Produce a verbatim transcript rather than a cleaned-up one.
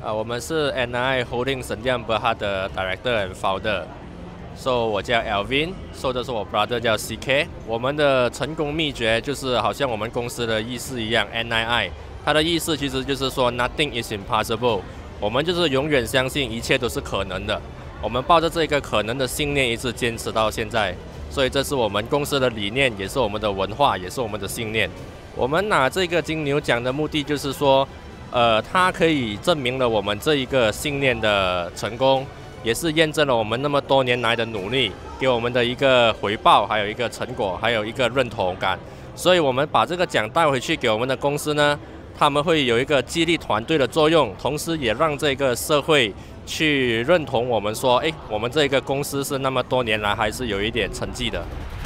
啊，我们是 N I Holding Sdn Bhd 的 Director and Founder。So 我叫 Alvin，So 这是我 brother 叫 C K。我们的成功秘诀就是好像我们公司的意思一样 ，N I I， 它的意思其实就是说 Nothing is impossible。我们就是永远相信一切都是可能的。我们抱着这个可能的信念一直坚持到现在，所以这是我们公司的理念，也是我们的文化，也是我们的信念。我们拿这个金牛奖的目的就是说。呃，它可以证明了我们这一个信念的成功，也是验证了我们那么多年来的努力，给我们的一个回报，还有一个成果，还有一个认同感。所以，我们把这个奖带回去给我们的公司呢，他们会有一个激励团队的作用，同时也让这个社会去认同我们说，哎，我们这个公司是那么多年来还是有一点成绩的。